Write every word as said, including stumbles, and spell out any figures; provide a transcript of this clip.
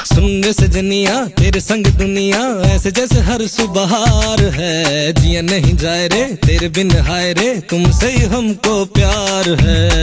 सुनने से जनिया तेरे संग दुनिया ऐसे जैसे हर सुबह है। जिया नहीं जाए रे तेरे बिन हाय रे, तुमसे ही हमको प्यार है।